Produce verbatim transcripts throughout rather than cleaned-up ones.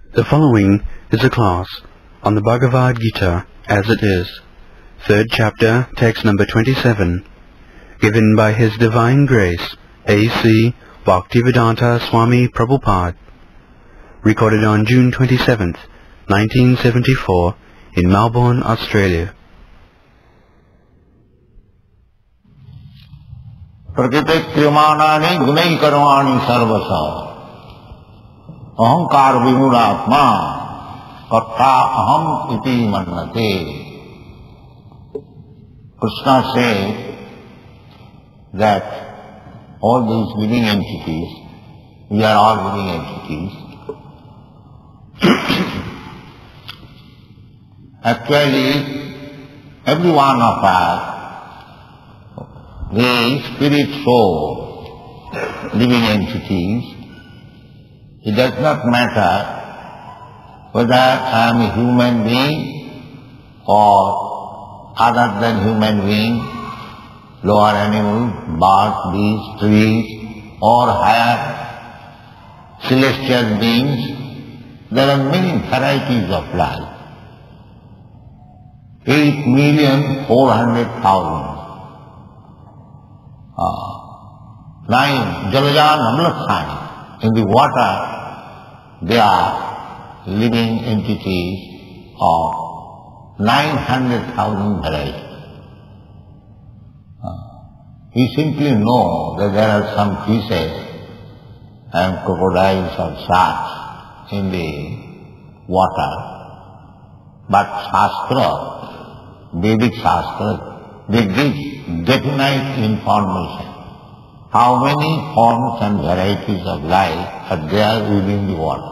The following is a class on the Bhagavad Gita as it is, third chapter, text number twenty-seven, given by His Divine Grace, A C Bhaktivedanta Swami Prabhupada, recorded on June twenty-seventh, nineteen seventy-four, in Melbourne, Australia. प्रकृति क्रियमाणानि गुणै कर्माणि सर्वशः अहंकार विमूढ़ात्मा तथा अहम इति मन्यते. Krishna said that all these living entities, we are all living entities. Actually, every one of us, the spirit soul, living entities, it does not matter whether I am a human being or other than human being, lower animals, birds, beasts, trees, or higher celestial beings. There are many varieties of life. Eight million four hundred thousand. Uh, nine Jalajan Amlakhani. In the water, there are living entities of nine hundred thousand varieties. Uh, we simply know that there are some fishes and crocodiles or sharks in the water, but Shastra, Vedic Shastra, they give definite information. How many forms and varieties of life are there within the water?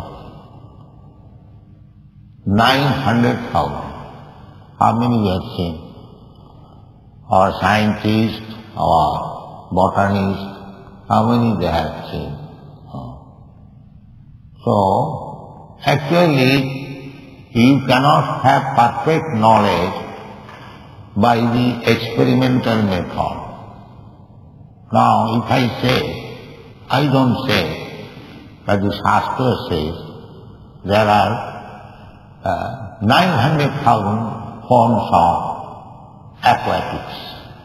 Nine hundred thousand. How many we have seen? Our scientists, our botanists, how many they have seen? So, actually, you cannot have perfect knowledge by the experimental method. Now, if I say, I don't say, but the Shastra says, there are uh, nine hundred thousand forms of aquatics.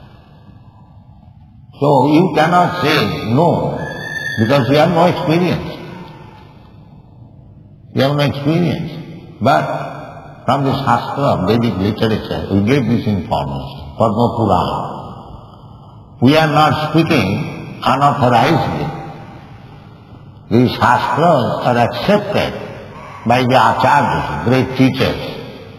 So, you cannot say no, because you have no experience. You have no experience. But from the Shastra, Vedic literature, we get this information, Padma Purana. We are not speaking unauthorizedly. These Shastras are accepted by the Acharyas, great teachers.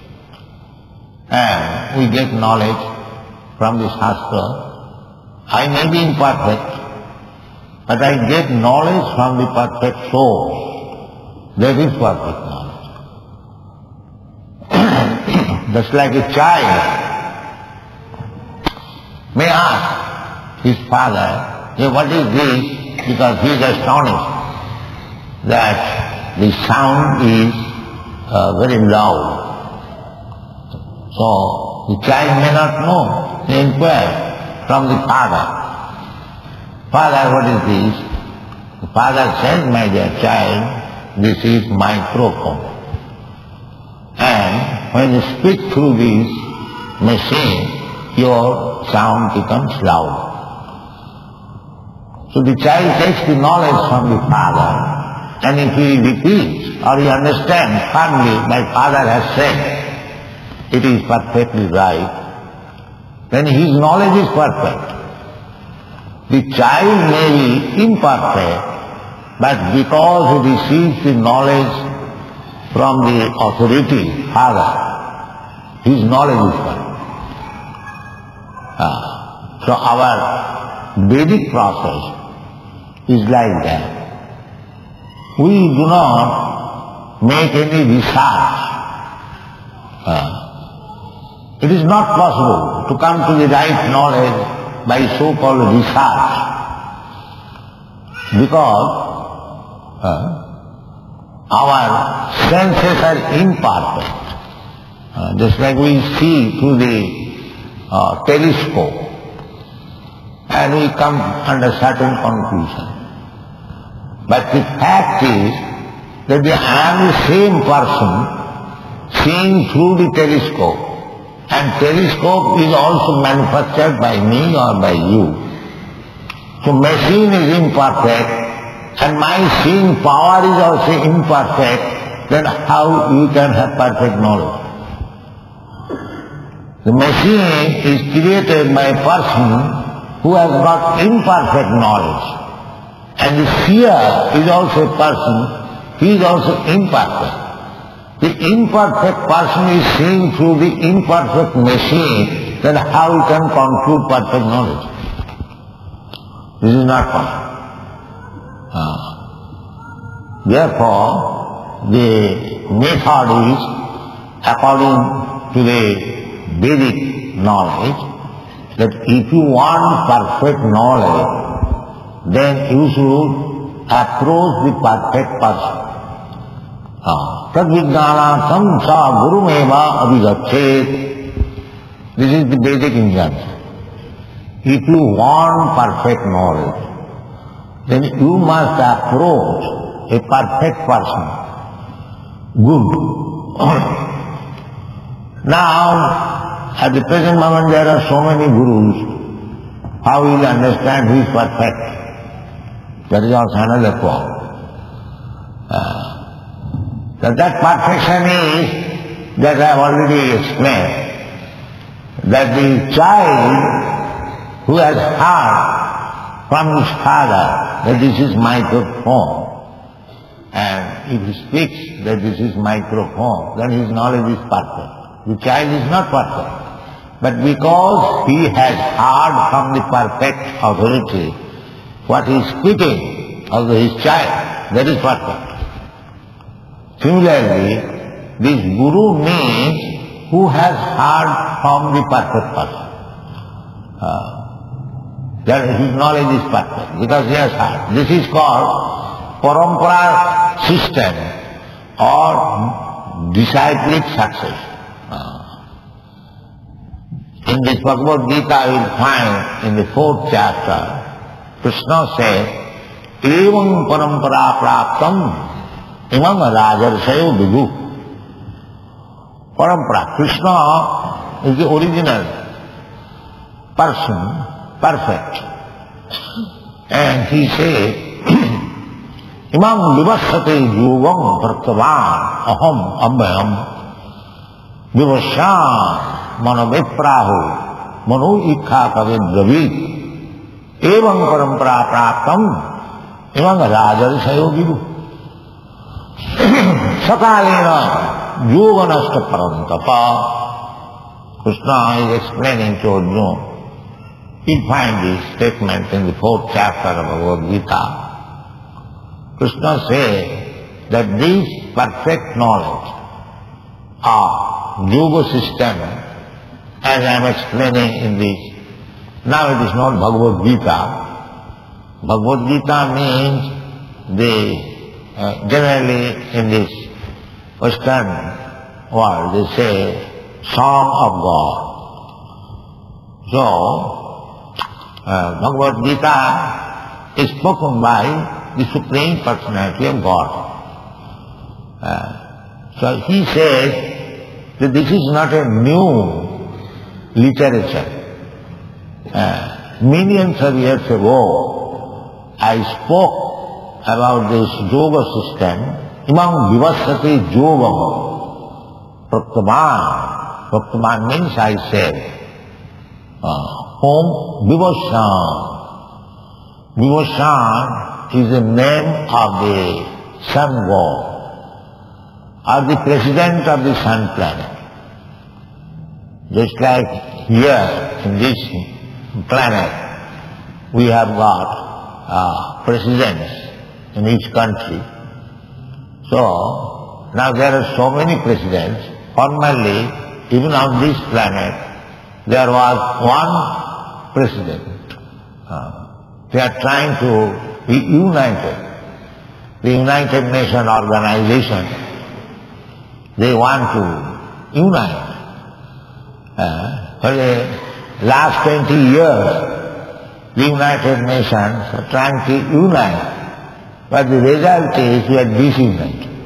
And we get knowledge from the Shastra. I may be imperfect, but I get knowledge from the perfect soul. That is perfect knowledge. Just like a child may ask his father, hey, what is this? Because he is astonished that the sound is uh, very loud. So the child may not know. He inquires from the father, Father, what is this? The father says, my dear child, this is microphone. And when you speak through this machine, your sound becomes loud. So the child takes the knowledge from the father, and if he repeats or he understands firmly, my father has said, it is perfectly right, then his knowledge is perfect. The child may be imperfect, but because he receives the knowledge from the authority, father, his knowledge is perfect. Ah. So our Vedic process is like that. We do not make any research. Uh, it is not possible to come to the right knowledge by so-called research, because uh, our senses are imperfect. Uh, just like we see through the uh, telescope, and we come under certain conclusion. But the fact is that I am the same person seeing through the telescope, and telescope is also manufactured by me or by you. So machine is imperfect, and my seeing power is also imperfect, then how you can have perfect knowledge? The machine is created by a person who has got imperfect knowledge. And the seer is also a person, he is also imperfect. The imperfect person is seeing through the imperfect machine, then how he can conclude perfect knowledge? This is not possible. Uh, therefore, the method is, according to the Vedic knowledge, that if you want perfect knowledge, then you should approach the perfect person. Tad-vijnanatham sa gurumeva abhigachet. This is the Vedic injunction. If you want perfect knowledge, then you must approach a perfect person, Guru. Now, at the present moment there are so many gurus. How will you understand who is perfect? That is also another problem. Uh, that, that perfection is, that I have already explained, that the child who has heard from his father that this is microphone, and if he speaks that this is microphone, then his knowledge is perfect. The child is not perfect. But because he has heard from the perfect authority what he is speaking, also his child, that is perfect. Similarly, this Guru means who has heard from the perfect person. Uh, that his knowledge is perfect, because he has heard. This is called parampara system or disciplic success. In this Bhagavad Gita you will find in the fourth chapter, Krishna says, Evam parampara praptam imam rajarsayo vidu. Parampara. Krishna is the original person, perfect. And he says, Imam vivasate yogam pratavan aham abhyam vivasyan manoviprahu mano ikha kave dravit evam parampara praptam imam rajarsayo vidu. Sakalena yoganasta parantapa. Krishna is explaining to Arjuna. You find this statement in the fourth chapter of Bhagavad Gita. Krishna says that this perfect knowledge of yoga system, as I am explaining in this, now it is not Bhagavad Gita. Bhagavad Gita means the, uh, generally in this Western world they say Song of God. So, uh, Bhagavad Gita is spoken by the Supreme Personality of God. Uh, so he says that this is not a new literature. Uh, millions of years ago, I spoke about this yoga system. Imam vivasate yogam pratavan. Pratavan means I said, uh, Om Vivasyan. Vivasyan is the name of the sun god, or the president of the sun planet. Just like here in this planet, we have got uh, presidents in each country. So, now there are so many presidents. Formerly, even on this planet, there was one president. Uh, they are trying to be united. The United Nations organization, they want to unite. Uh, for the last twenty years, the United Nations are trying to unite. But the result is we are disunited.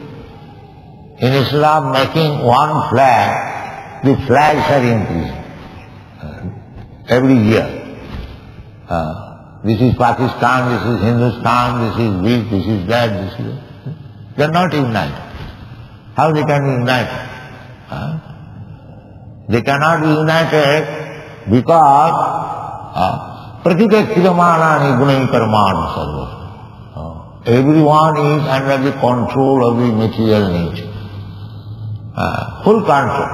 instead of making one flag, the flags are increasing uh, every year. Uh, this is Pakistan, this is Hindustan, this is this, this is that, this is that. They are not united. How they can be united? Uh, they cannot be united because Pratita Kriyamanani Gunai Karmana Sarva. Everyone is under the control of the material nature. Uh, full control.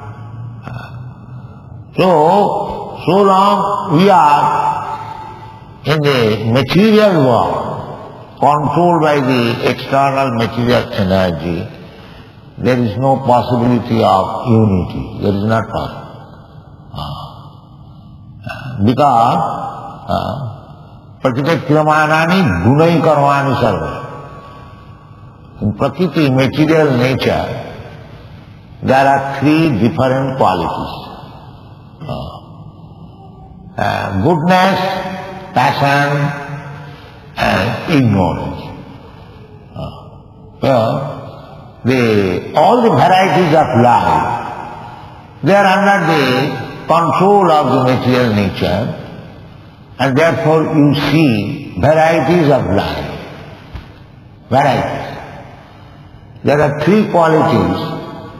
Uh, so, so long we are in the material world, controlled by the external material energy, there is no possibility of unity. There is not possible. Uh, because Prakriti Kriyamanani Gunai Karmani Sarva. In Prakriti, material nature, there are three different qualities. Uh, uh, goodness, passion, and ignorance. Uh, well, the, all the varieties of life, they are under the control of the material nature, and therefore you see varieties of life. Varieties. There are three qualities.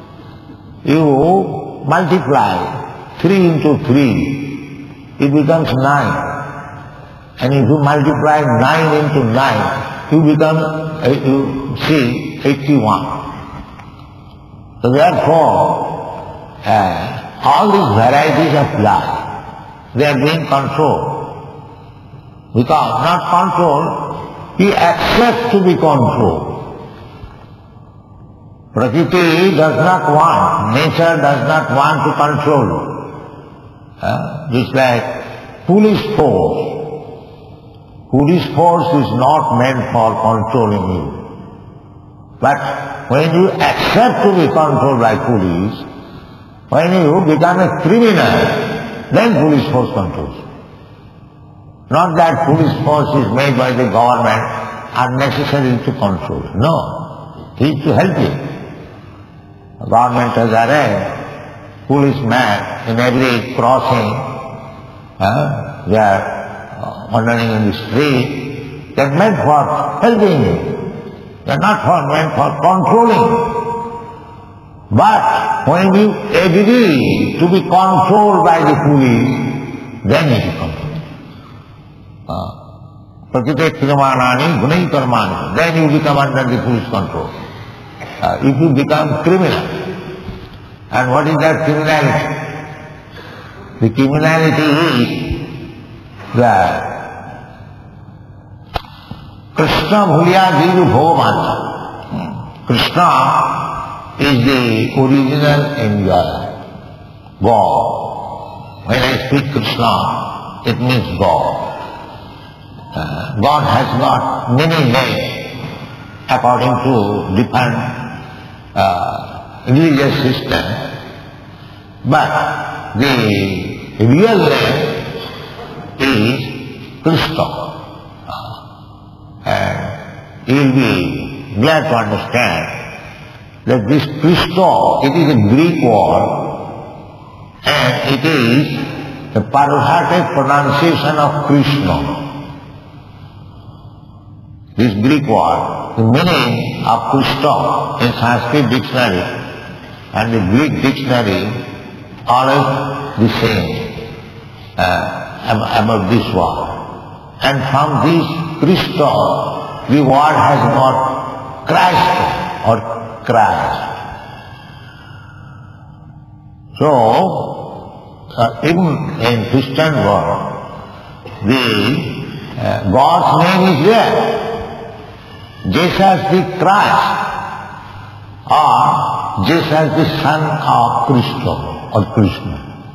You multiply three into three, it becomes nine. And if you multiply nine into nine, you become, uh, you see, eighty-one. So therefore, uh, all these varieties of life, they are being controlled. Because not controlled, he accepts to be controlled. Prakriti does not want, nature does not want to control. Uh, just like police force. Police force is not meant for controlling you. But when you accept to be controlled by police, when you become a criminal, then police force controls you. Not that police force is made by the government unnecessary to control you. No, he is to help you. The government has arranged policemen in every crossing. Uh, they are uh, wandering in the street. They are meant for helping you. They are not for, meant for controlling. But when you agree to be controlled by the police, then it is controlled. Prakriti Kriyamanani Gunai Karmani. Then you become under the police control. Uh, if you become criminal, and what is that criminality? The criminality is that Krishna Bhulya Jivu Bhogamacha. Krishna is the original enjoyer, God. When I speak Krishna, it means God. Uh, God has got many names according to different uh, religious systems, but the real name is Krishna. Uh, and you will be glad to understand that this Krishna, it is a Greek word, and it is the Parvati pronunciation of Krishna. This Greek word, the meaning of Krishna in Sanskrit dictionary and the Greek dictionary always the same uh, about this word. And from this Krishna, the word has got Christ or Christ. So, uh, even in Christian world, the uh, God's name is there. Jesus the Christ, or Jesus the son of Krishna or Krishna.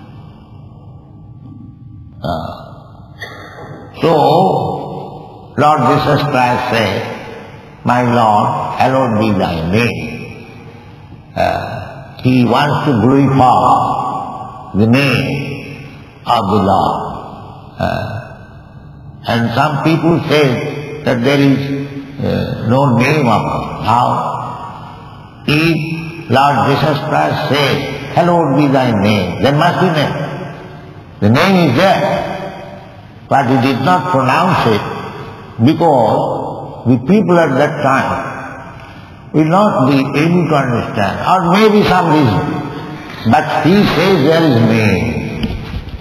Uh, so, Lord Jesus Christ said, my Lord, hallowed be thy name. Uh, he wants to glorify the name of the Lord. Uh, and some people say that there is Uh, no name of God. How? If Lord Jesus Christ says, hallowed be thy name, there must be name. The name is there, but he did not pronounce it because the people at that time will not be able to understand, or maybe some reason. But he says there is name.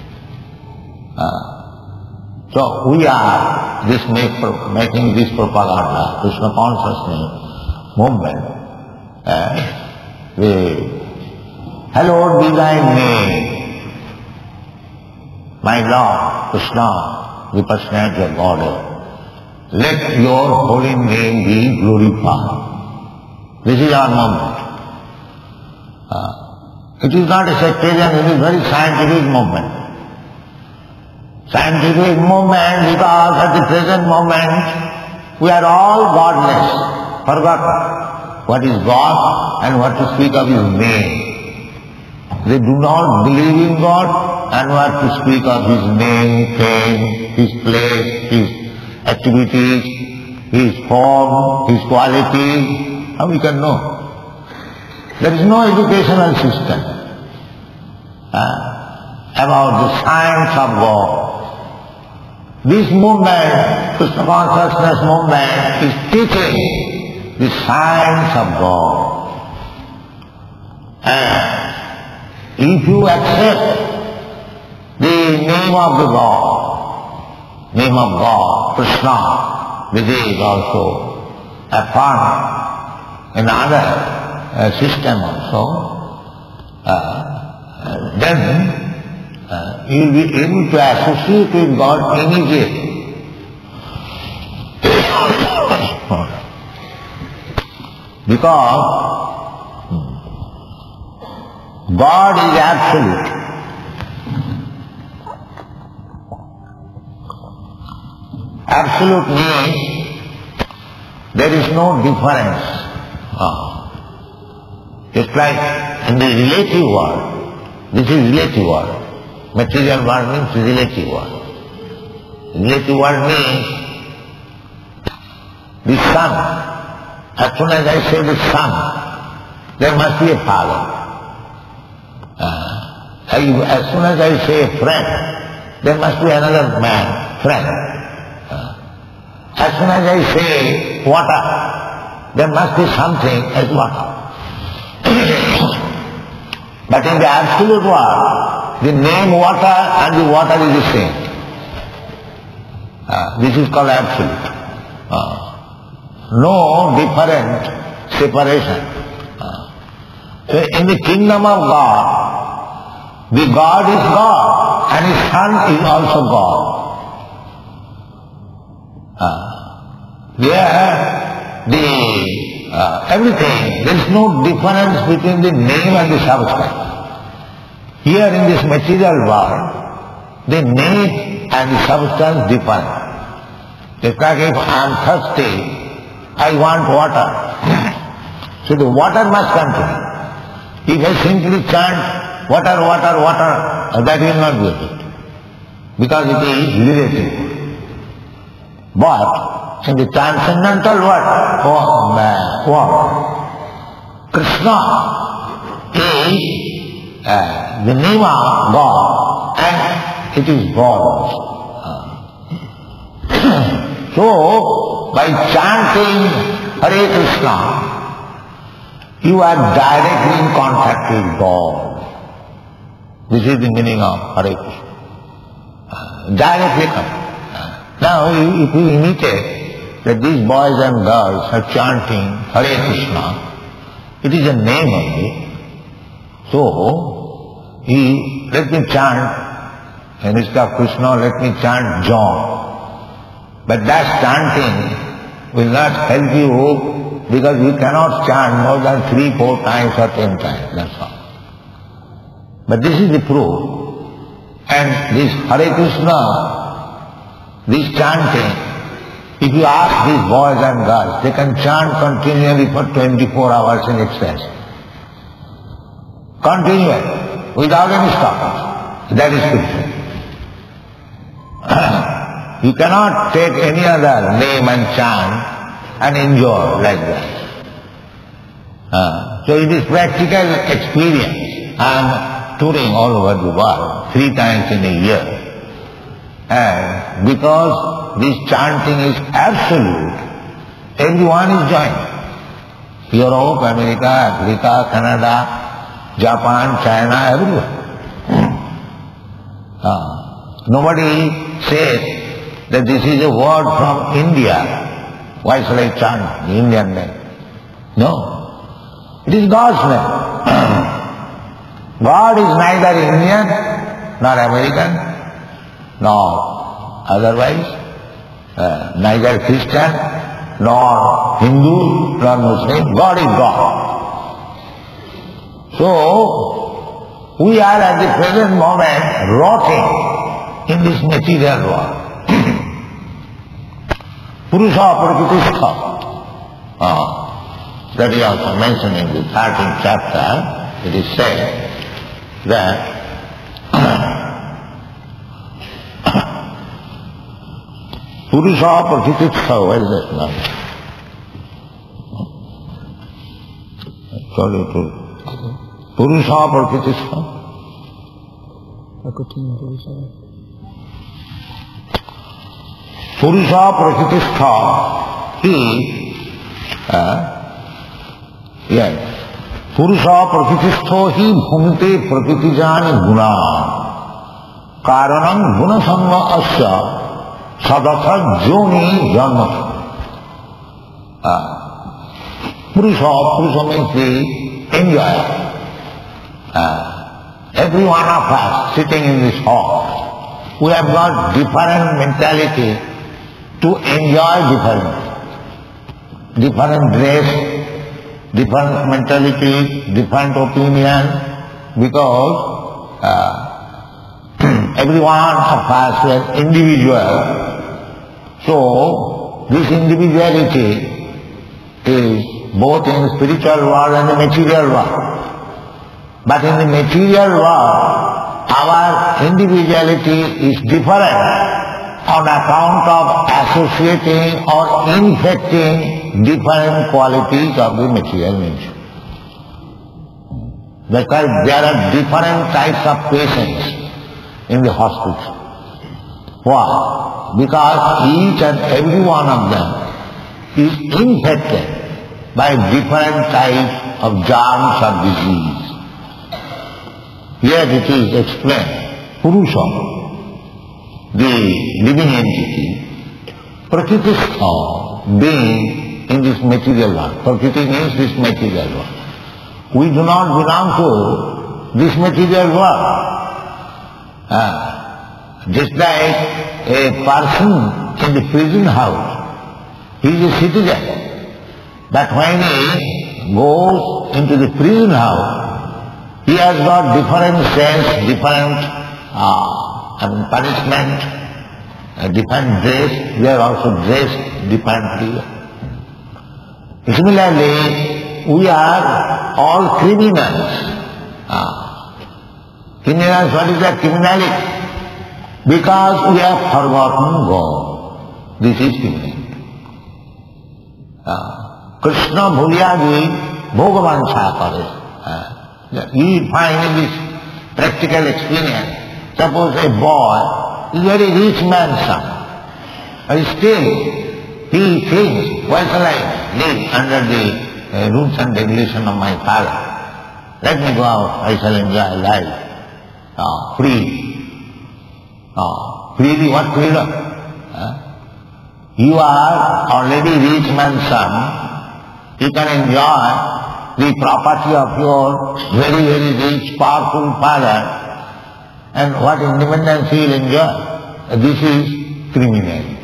Uh, so we are this make, making this propaganda, Krishna consciousness movement. Uh, the hallowed be thy name. My Lord, Krishna, the personality of Godhead, let your holy name be glorified. This is our movement. Uh, it is not a sectarian, it is very scientific movement. Scientific movement because at the present moment we are all godless, forgotten what is God and what to speak of His name. They do not believe in God and what to speak of His name, fame, His place, His activities, His form, His quality. How we can know? There is no educational system uh, about the science of God. This movement, Krishna consciousness movement, is teaching the science of God. And if you accept the name of the God, name of God, Krishna, which is also affirmed in other uh, system also, uh, then uh, you will be able to associate with God immediately. Because God is absolute. Absolute means there is no difference. Ah. It's like in the relative world, this is relative world. Material world means relative world. Relative world means the sun. As soon as I say the sun, there must be a father. Uh, as soon as I say a friend, there must be another man, friend. Uh, as soon as I say water, there must be something as water. But in the absolute world, the name water and the water is the same. Uh, this is called absolute. Uh, no different separation. Uh, so in the kingdom of God, the God is God and His Son is also God. Uh, there, the uh, everything, there is no difference between the name and the substance. Here in this material world, the name and the substance differ. It's like if I am thirsty, I want water. So the water must continue. If I simply chant water, water, water, that will not be it. Because it is relative. But in the transcendental world, oh man, what? Krishna is uh, the name of God and it is God. Uh. So, by chanting Hare Krishna, you are directly in contact with God. This is the meaning of Hare Krishna. Uh, directly come. Uh, now, if you imitate that these boys and girls are chanting Hare Krishna, it is a name only. So, he, let me chant, instead of Krishna, let me chant John. But that chanting will not help you because you cannot chant more than three, four times or ten times, that's all. But this is the proof. And this Hare Krishna, this chanting, if you ask these boys and girls, they can chant continually for twenty-four hours in excess. Continually, without any stoppage. That is Krishna. You cannot take any other name and chant and enjoy like that. Uh, So it is practical experience. I am touring all over the world, three times in a year. And because this chanting is absolute, everyone is joining. Europe, America, Africa, Canada, Japan, China, everywhere. Uh, nobody says that this is a word from India. Why shall I chant the Indian name? No. It is God's name. God is neither Indian, nor American, nor otherwise, uh, neither Christian, nor Hindu, nor Muslim. God is God. So, we are at the present moment rotting in this material world. Purusha Prakritistha. Ah, that is also mentioned in the thirteenth chapter. It is said that Purusha Prakritistha, where is that now? Sorry to Purusha Prakritistha. Purusha Prakritistha is, uh, yes, Purusha Prakritistho hi bhumite prakritijani guna karanam gunasanga asya sadatha joni janmat. Purusha, Purusha means the enjoyer. Uh, every one of us sitting in this hall, we have got different mentality to enjoy different, different dress, different mentality, different opinion, because uh, every one of us is individual. So this individuality is both in the spiritual world and the material world. But in the material world, our individuality is different on account of associating or infecting different qualities of the material nature. Because there are different types of patients in the hospital. Why? Because each and every one of them is infected by different types of germs or disease. Here it is explained, Purusha, the living entity, Prakritistha, being in this material world. Prakriti means this material world. We do not belong to this material world. Uh, just like a person in the prison house, he is a citizen. But when he goes into the prison house, he has got different cells, different uh, I mean, punishment, uh, different dress. We are also dressed differently. Similarly, we are all criminals. Uh, criminals, what is that criminality? Because we have forgotten God. This is criminality. Uh, Krishna bhulyagi bhogavancha kare. Uh, We find in this practical experience, suppose a boy is a very rich man's son, but still he thinks, why shall I live under the uh, rules and regulations of my father? Let me go out, I shall enjoy life, uh, free. Uh, freely, what freedom? Uh, you are already rich man's son, you can enjoy the property of your very, very rich, powerful father, and what independence he will enjoy. This is criminality.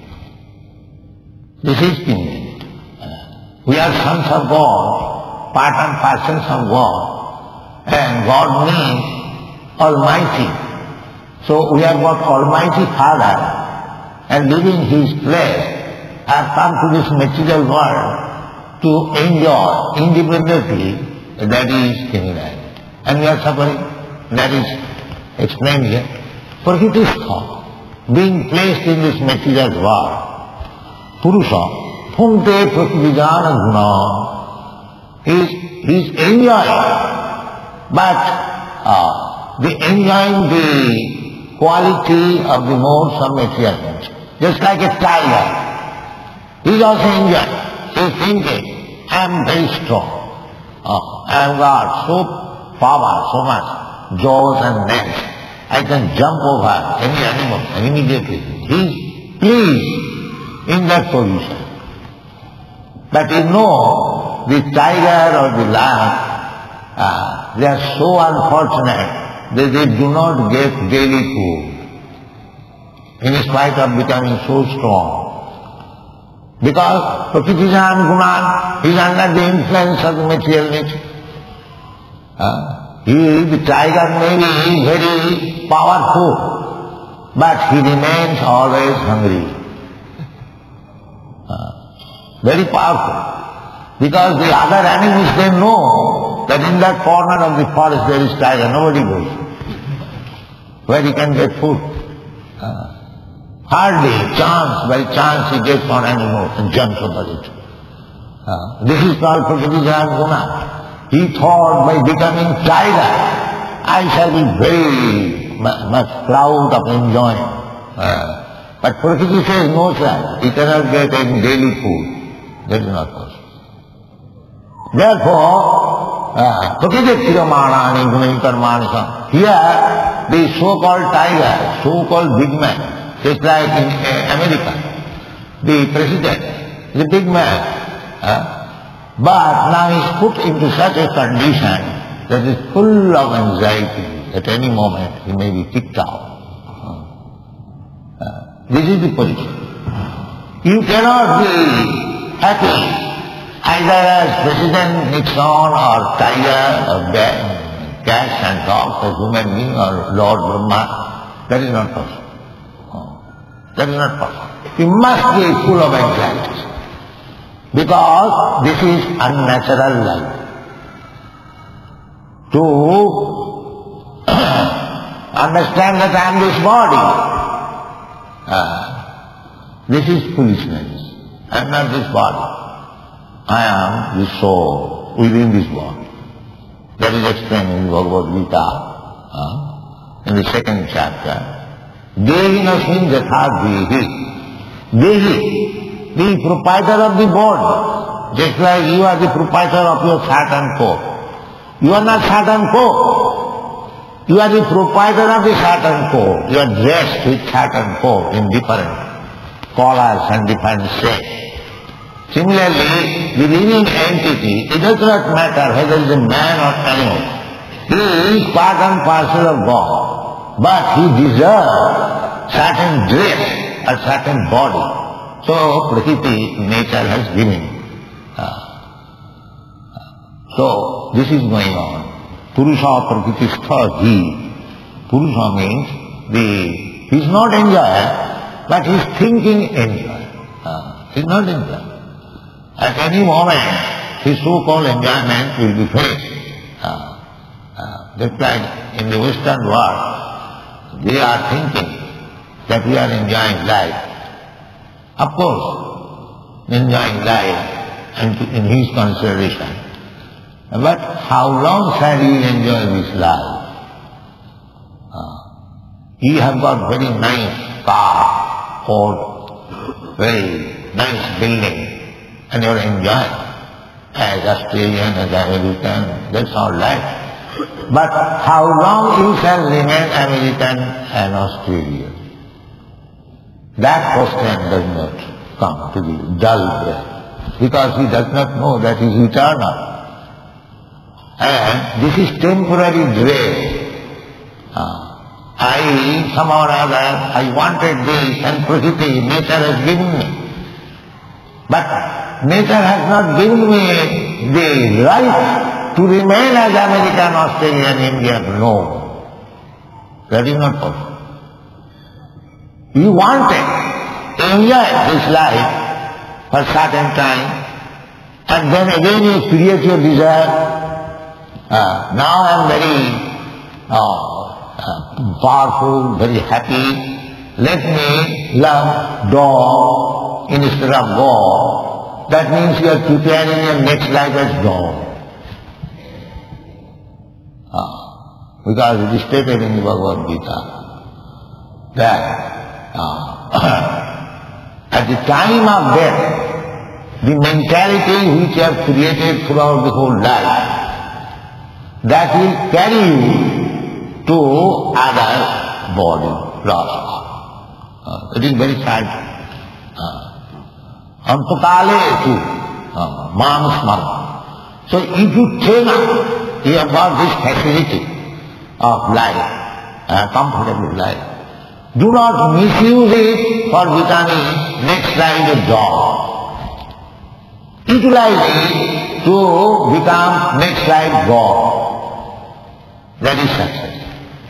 This is criminality. We are sons of God, part and parcels of God, and God means Almighty. So we have got Almighty Father, and leaving His place, have come to this material world to enjoy independently, that is criminality. And we are suffering, that is explained here. Prakritistha, being placed in this material world, Purusha, Phumte Prakritijana Guna, is he is enjoying, but uh, the enjoying the quality of the modes of material nature. Just like a tiger, he is also enjoying. He is thinking, I am very strong. Uh, I have got so power, so much jaws and legs. I can jump over any animal immediately. He is pleased in that position. But you know, the tiger or the lion, uh, they are so unfortunate that they do not get daily food, in spite of becoming so strong. Because Prakriti-Jnana Gunan is under the influence of the material nature. Uh, he, the tiger may be very powerful, but he remains always hungry. Uh, very powerful. Because the other animals, they know that in that corner of the forest there is tiger, nobody goes. Where he can get food. Uh, Hardly, chance, by chance he gets one animal and jumps over it. Uh, this is called Prakriti-Jnana Guna. He thought by becoming tiger, I shall be very much proud of enjoying. Uh, but Prakriti says, no sir, he cannot get any daily food. That is not possible. Therefore, uh, Prakriti-Tiramana Gunaikarmanasa. Here, the so-called tiger, so-called big man, just like in uh, America, the president is a big man, uh, but now he is put into such a condition that is full of anxiety. At any moment he may be kicked out. Uh, uh, this is the position. You cannot be happy either as President Nixon or tiger or bear, cats and dogs or human being or Lord Brahma. That is not possible. That is not possible. You must be full of anxiety. Because this is unnatural life. To understand that I am this body, uh, this is foolishness. I am not this body. I am the soul within this body. That is explained in Bhagavad Gita, uh, in the second chapter. Dehinasmin jatha dehi. Dehi, the proprietor of the body. Just like you are the proprietor of your shirt and coat. You are not shirt and coat. You are the proprietor of the shirt and coat. You are dressed with shirt and coat in different collars and different shapes. Similarly, the living entity, it does not matter whether it is a man or animal. He is part and parcel of God. But he deserves certain dress, a certain body. So Prakriti, nature has given. Uh, so this is going on. Purusha Prakriti-stha hi. Purusha means the he is not enjoyer, but he is thinking enjoyer. Uh, he is not enjoyer. At any moment, his so-called enjoyment will be finished. Uh, uh, that's like in the Western world, they are thinking that we are enjoying life. Of course, enjoying life and in his consideration. But how long shall he enjoy this life? Uh, he have got very nice car or very nice building and you are enjoying as Australian, as American, that's all right. But how long he shall remain American and Australian? That question does not come to the dull brain, because he does not know that he is eternal. And this is temporary dress. Uh, I, somehow or other, I wanted this and Prakriti, nature has given me. But nature has not given me the right to remain as American, Australian, Indian. No. That is not possible. You wanted to enjoy this life for certain time, and then again you create your desire. Uh, now I am very uh, uh, powerful, very happy. Let me love dog instead of God. That means you are preparing your next life as dog. Because it is stated in the Bhagavad Gita that uh, at the time of death, the mentality which you have created throughout the whole life, that will carry you to other body, process. Uh, it is very sad. Antokale tu mam smara. So if you train up, you have got this facility of life, a comfortable life. Do not misuse it for becoming next life a dog. Utilize it to become next life God. That is success.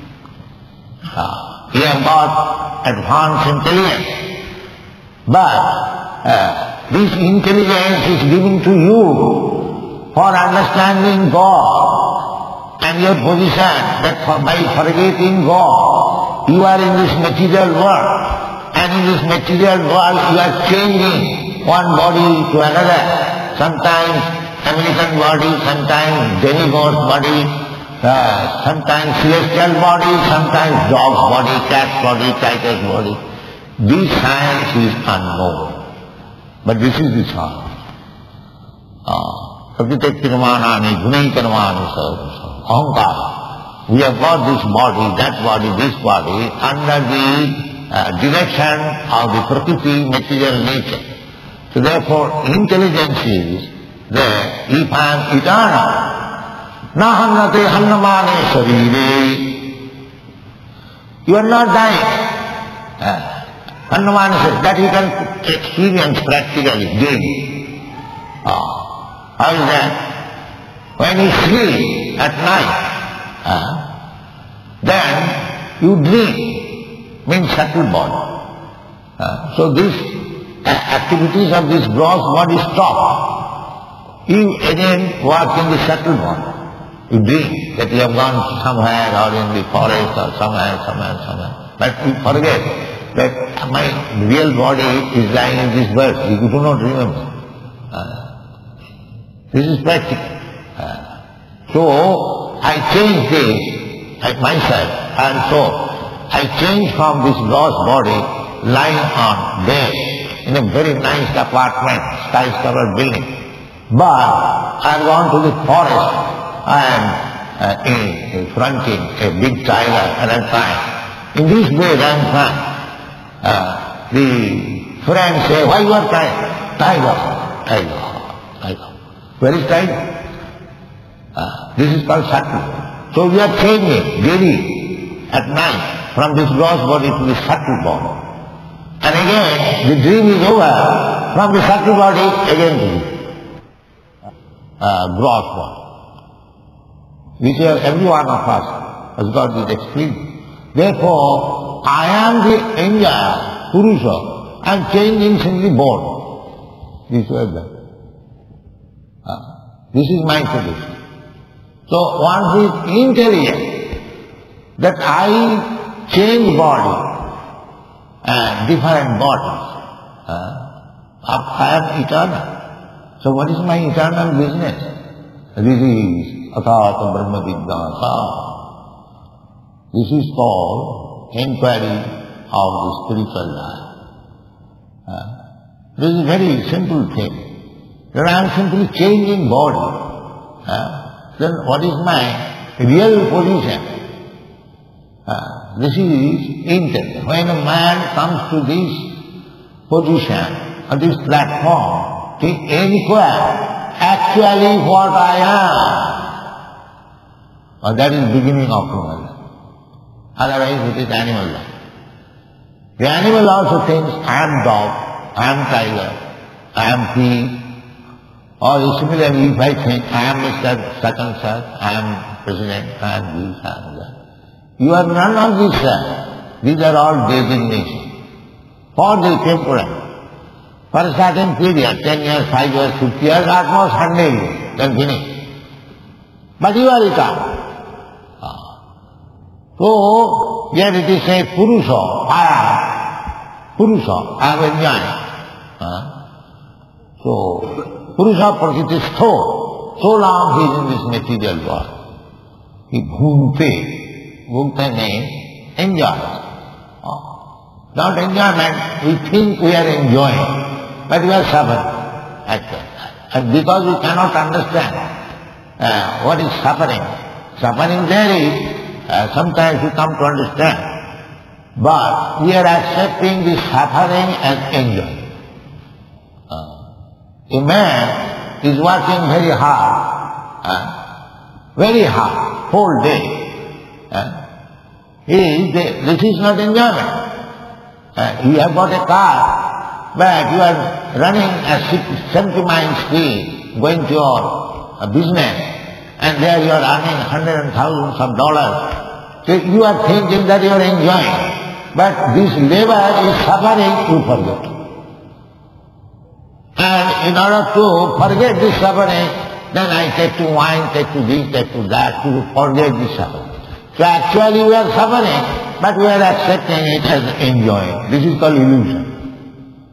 Uh, you have got advanced intelligence, but uh, this intelligence is given to you for understanding God and your position, that for, by forgetting God, you are in this material world, and in this material world you are changing one body to another, sometimes American body, sometimes demigod body, uh, sometimes celestial body, sometimes dog's body, cat's body, tiger's body. This science is unknown, but this is the science. Prakitektirmanani, gunaikarmani sarvasam. Ahankara. We have got this body, that body, this body under the uh, direction of the Prakriti, material nature. So therefore intelligence is that if I am eternal, na hannate hannamane sarire, you are not dying. Uh, hannamane sarire, that you can experience practically, daily. Uh, how is that? When you sleep at night, uh, then you dream, means subtle body. Uh, so these activities of this gross body stop. You again work in the subtle body. You dream that you have gone somewhere or in the forest or somewhere, somewhere, somewhere. But you forget that my real body is lying in this birth. You do not remember. Uh, this is practical. Uh, so I changed this at myself, and so I changed from this gross body lying on bed in a very nice apartment, skyscraper building. But I have gone to the forest and uh, in, in fronting a big tiger and I am crying. In this way I am crying. Uh, the friends say, why you are crying? Tiger, tiger, tiger. Where is tiger? Uh, this is called subtle. So we are changing daily at night from this gross body to the subtle body. And again, the dream is over, from the subtle body again to the uh, gross body. Which every one of us has got this experience. Therefore, I am the angel, Purusha, I am changing simply born. This way that. Uh, this is my tradition. So one is intelligent that I change body and different bodies. Uh, I am eternal. So what is my eternal business? This is Athata Brahma Jignasa. This is called inquiry of the spiritual life. Uh, this is a very simple thing. That I am simply changing body. Uh, then what is my real position? Uh, this is intent. When a man comes to this position, or this platform, to inquire actually what I am, well, that is beginning of human life. Otherwise it is animal life. The animal also thinks, I am dog, I am tiger, I am pig. Or similarly, if I think, I am Mister Such and Such, I am President, I am this, I am that. You are none of these, sir. These are all designations for the temporal. For a certain period, ten years, five years, fifty years, at most hundred years, then finish. But you are eternal. So, here it is said, Purusha, I am. Purusha, I am enjoying. So, Purusha Prakriti Stho, so long he is in this material world. He bhunte, Mukta means enjoy. Oh. Not enjoyment, we think we are enjoying, but we are suffering actually. And because we cannot understand uh, what is suffering, suffering there is, uh, sometimes we come to understand, but we are accepting the suffering as enjoy. Uh, a man is working very hard, uh, very hard, whole day. Uh, he is there. This is not enjoyment. Uh, you have got a car, but you are running at seventy miles speed, going to your uh, business, and there you are earning hundreds and thousands of dollars. So you are thinking that you are enjoying. But this labor is suffering, you forget. And in order to forget this suffering, then I take to wine, take to this, take to that, to forget this suffering. So actually we are suffering, but we are accepting it as enjoying. This is called illusion.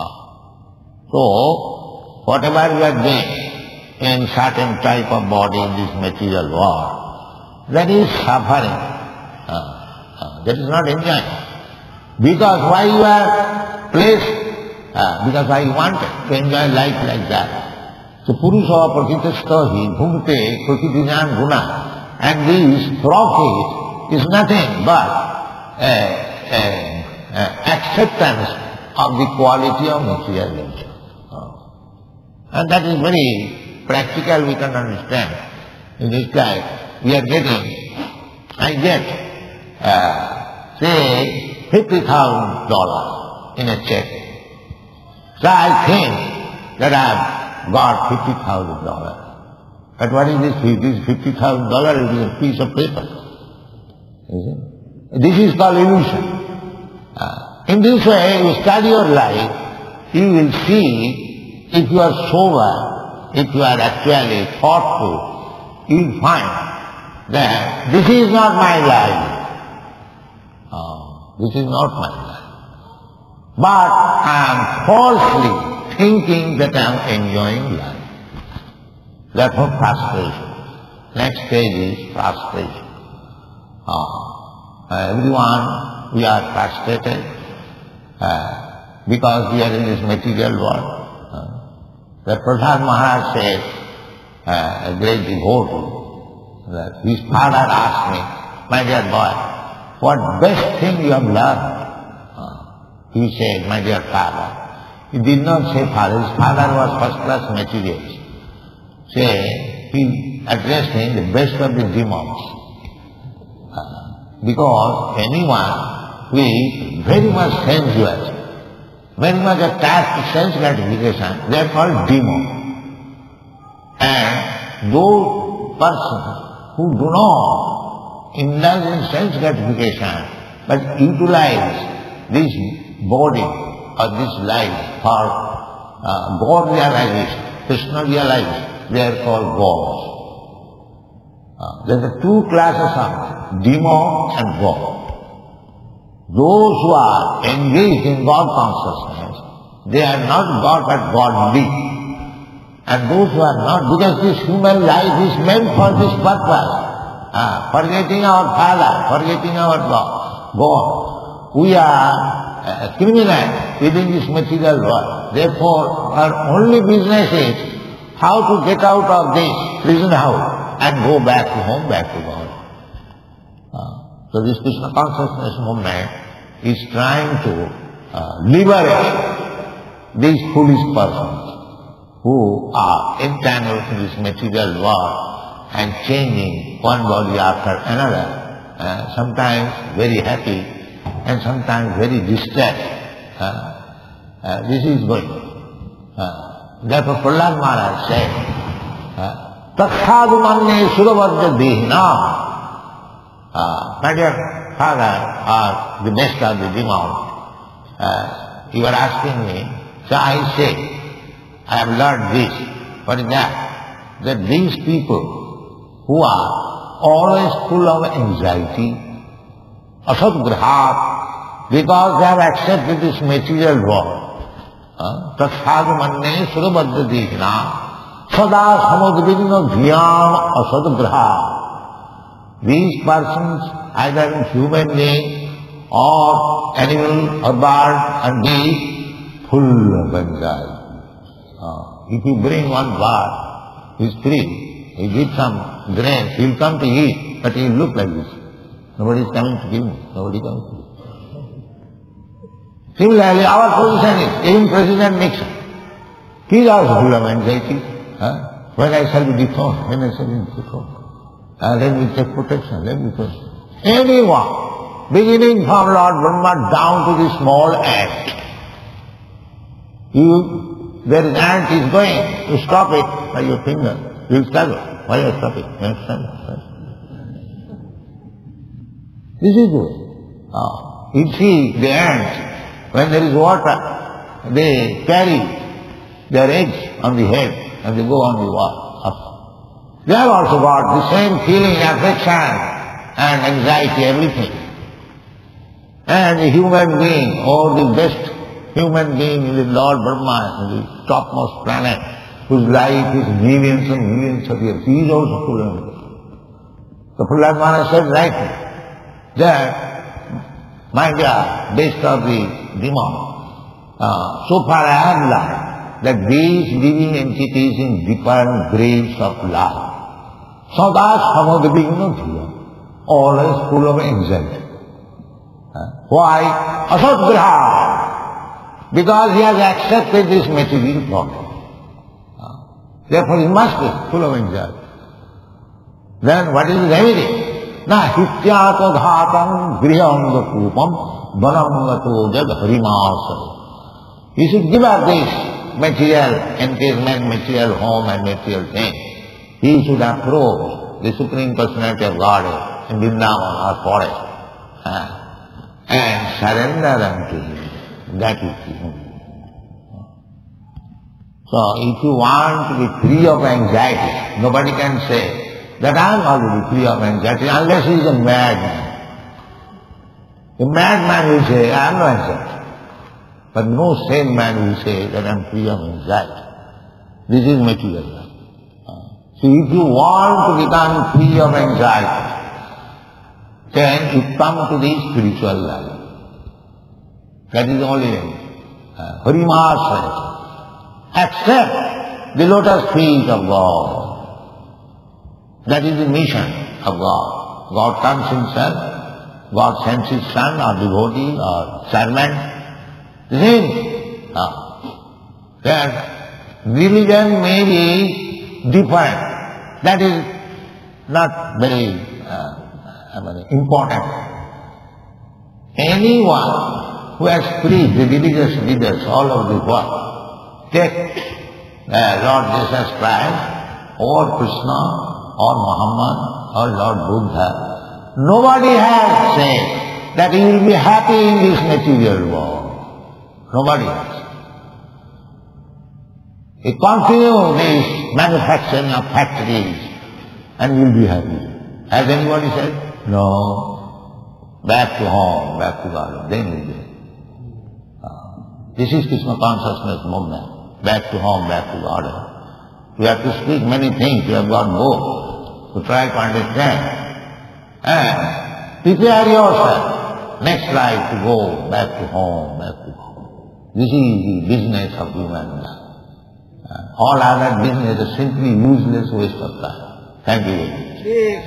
So, whatever we are doing in certain type of body in this material world, that is suffering. That is not enjoying. Because why you are placed? Uh, because I wanted to enjoy life like that. So Purusha Prakitastahi Bhumte Prakitijan Guna. And this profit is nothing but uh, uh, uh, acceptance of the quality of material nature. Uh, and that is very practical, we can understand. In this life, we are getting, I get, uh, say, fifty thousand dollars in a check. So I think that I have got fifty thousand dollars. But what is this? This fifty thousand dollars is a piece of paper. This is called illusion. Uh, in this way, you study your life, you will see if you are sober, if you are actually thoughtful, you will find that this is not my life. This is not my life. But I am falsely thinking that I am enjoying life. Therefore frustration. Next stage is frustration. Uh, everyone, we are frustrated uh, because we are in this material world. Uh, the Prahlad Maharaj says, uh, a great devotee, that his father asked me, my dear boy, what best thing you have learned? Uh, he said, my dear father. He did not say father. His father was first-class materialist. Say, he addressed him the best of the demons. Uh, because anyone who is very much sensuous, very much attached to sense gratification, they are called demons. And those persons who do not indulge in sense gratification, but utilize this body or this life for uh, God realization, Krishna realization, they are called gods. Uh, there are two classes of demon and God. Those who are engaged in God consciousness, they are not God but godly. And those who are not, because this human life is meant for this purpose. Uh, forgetting our Father, forgetting our God. We are uh, criminals within this material world. Therefore, our only business is how to get out of this prison house and go back to home, back to God. Uh, so this Krishna consciousness movement is trying to uh, liberate these foolish persons who are entangled in this material world and changing one body after another, uh, sometimes very happy and sometimes very distressed. Uh, uh, this is going. Uh, therefore Prahlad Maharaj said, Tathadu manne suravadya dehina. My dear father, or the best of the demons, uh, you are asking me, so I say, I have learned this. What is that? That these people who are always full of anxiety, asad-grahat, because they have accepted this material world. Tathadu manne surabadya dehina, sada samudvigna dhyam asad-grahat. These persons either in human being or animal or bird and beast, full of anxiety. Uh, if you bring one bird, he is free, he gives some grains, he will come to eat, but he will look like this. Nobody is coming to give me, nobody comes to give me. Similarly, our position is, even President Nixon, he is also full of anxiety. Huh? When I shall be dethroned, when I shall be dethroned. Uh, let me take protection, let me protect. Anyone, beginning from Lord Brahma down to the small ant, you, there is ant is going, you stop it by your finger, you will struggle. Why you stop it? You understand? This is the way. Uh, you see the ants, when there is water, they carry their eggs on the head and they go on the water. They have also got the same feeling, affection and anxiety, everything. And the human being, or the best human being is Lord Brahma, the topmost planet, whose life is millions and millions of years. He is also full of it. The Prahlad Maharaj said rightly that, my dear, best of the demon, uh, so far I have learned that these living entities in different grades of life, Sadas Samadabhinodhiya, always full of anxiety. Uh, why? Asadgraha. Because he has accepted this material problem. Uh, therefore he must be full of anxiety. Then what is the remedy? Na hityato dhatam grihanga kupam banamgato jag harimasa. You should give up this material encasement, material home and material thing. He should approach the Supreme Personality of Godhead in Vrindavan or forest uh, and surrender unto Him. That is the only. So if you want to be free of anxiety, nobody can say that I am already free of anxiety unless he is a madman. A madman will say, I am no anxiety. But no sane man will say that I am free of anxiety. This is material life. So if you want to become free of anxiety, then you come to the spiritual life. That is the only way. Uh, Harimasa. Accept the lotus feet of God. That is the mission of God. God comes Himself, God sends His son or devotee or servant. The same. Uh, that religion may be different. That is not very uh, I mean, important. Anyone who has preached, the religious leaders all over the world, take uh, Lord Jesus Christ or Krishna or Muhammad or Lord Buddha, nobody has said that he will be happy in this material world. Nobody has. He continues this manufacturing of factories and will be happy. Has anybody said? No. Back to home, back to God, then will be. Uh, this is Krishna consciousness movement. Back to home, back to God. You have to speak many things, you have got both. To try to understand and prepare yourself next life to go back to home, back to home. This is the business of human life. Uh, all other business is simply useless waste of time. Thank you very much.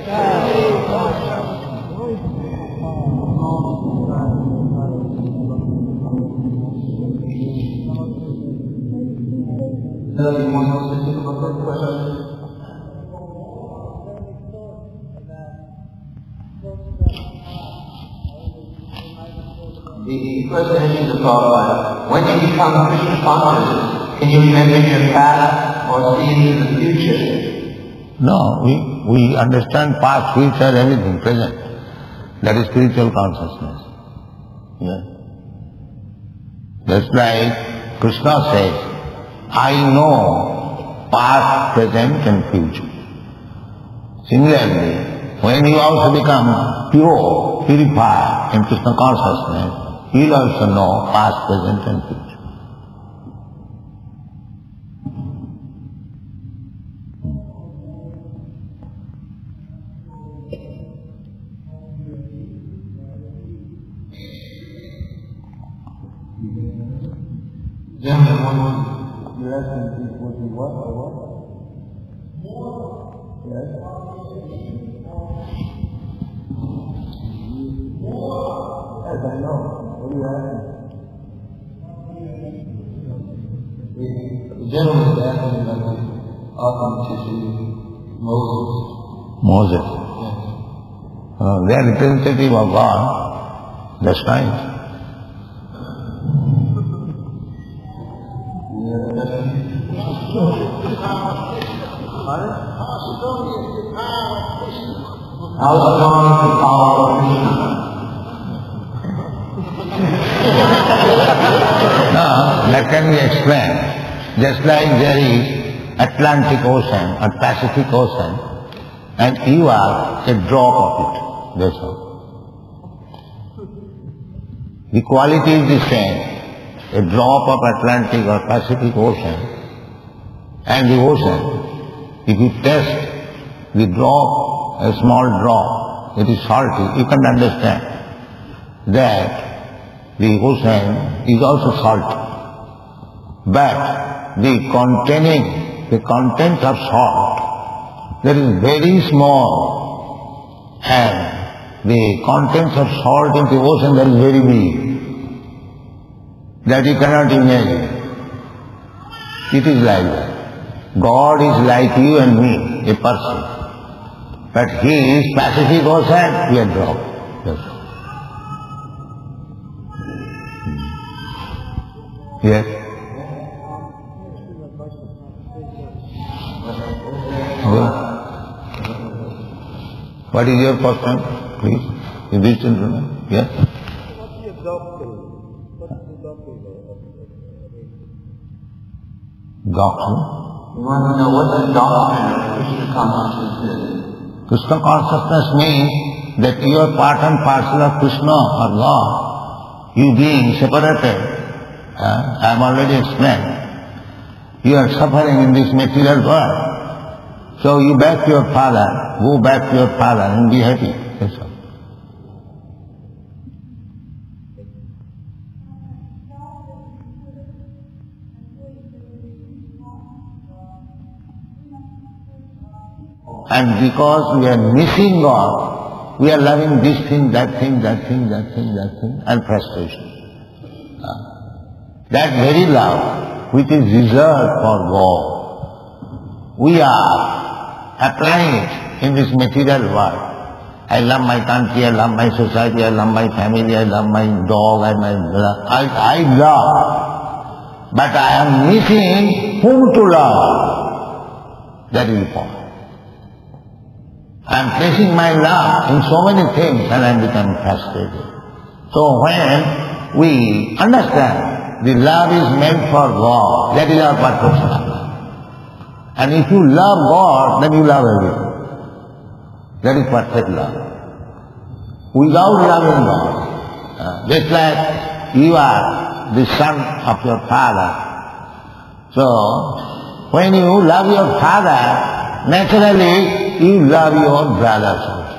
Anyone else to think about that question? The question is about when you become Krishna conscious, can you remember your past or see in the future? No, we, we understand past, future, everything, present. That is spiritual consciousness. Yeah. That's like Krishna says, I know past, present and future. Similarly, when you also become pure, purified in Krishna consciousness, you will also know past, present and future. You're asking if would be what or what? Yes? Yes, I know. What are you asking? The gentleman is asking about the authenticity of Moses. Moses. Yes. Uh, they are representative of God. That's right. How strong is the power of Krishna? Now, that can be explained. Just like there is Atlantic Ocean or Pacific Ocean, and you are a drop of it. That's all. The quality is the same. A drop of Atlantic or Pacific Ocean and the ocean. If you test the drop, a small drop, it is salty, you can understand that the ocean is also salty. But the containing, the content of salt, that is very small, and the contents of salt in the ocean, that is very big, that you cannot imagine. It is like that. God is like you and me, a person. But He is Pacific Ocean, we are drop. Yes. Yes. Okay. What is your question, please? You this gentleman? Yes? What's the adopted? What's the adopted? Doctrine. We want to know what the doctrine of Krishna consciousness is. Krishna consciousness means that you are part and parcel of Krishna or God. You being separated, uh, I have already explained. You are suffering in this material world. So you back to your father, go back to your father and be happy. That's all. And because we are missing God, we are loving this thing, that thing, that thing, that thing, that thing, and frustration. Uh, that very love which is reserved for God, we are applying it in this material world. I love my country, I love my society, I love my family, I love my dog, I, my, I, I love. But I am missing whom to love. That is the point. I am placing my love in so many things and I am becoming frustrated. So when we understand the love is meant for God, that is our purpose. And if you love God, then you love everything. That is perfect love. Without loving God, uh, just like you are the son of your father. So, when you love your father, naturally you love your brothers also.